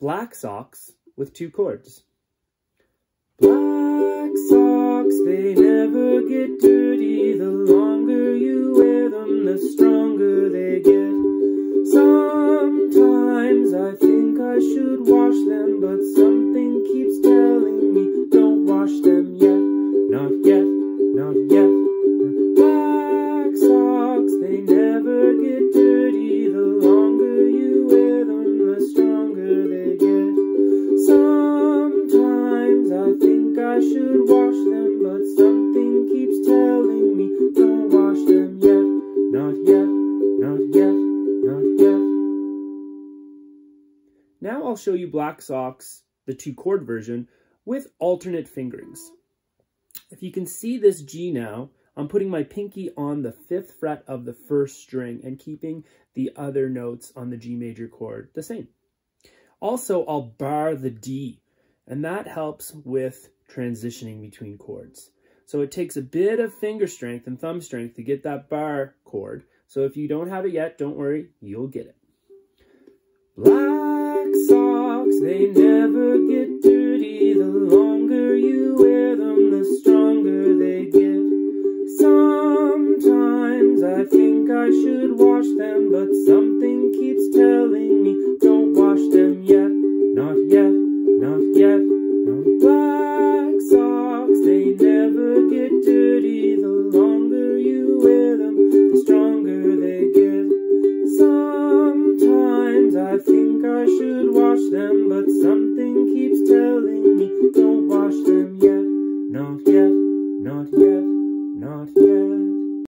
black socks with 2 chords. Black socks, they never get dirty. The longer you wear them, the stronger they get. Sometimes I think I should wash them, but something keeps telling me, don't wash them yet. Not yet, not yet. Black socks, they never get dirty. The longer you wear them, the stronger they get. Sometimes I think I should wash them, but something keeps telling me, don't wash them yet. Not yet, not yet, not yet. Now I'll show you black socks, the 2 chord version, with alternate fingerings. If you can see this G now, I'm putting my pinky on the 5th fret of the 1st string and keeping the other notes on the G major chord the same. Also, I'll bar the D, and that helps with transitioning between chords. So it takes a bit of finger strength and thumb strength to get that bar chord. So if you don't have it yet, don't worry, you'll get it. Black socks, they never get dirty. The longer you wear them, the stronger they get. Sometimes I think I should wash them, but something keeps telling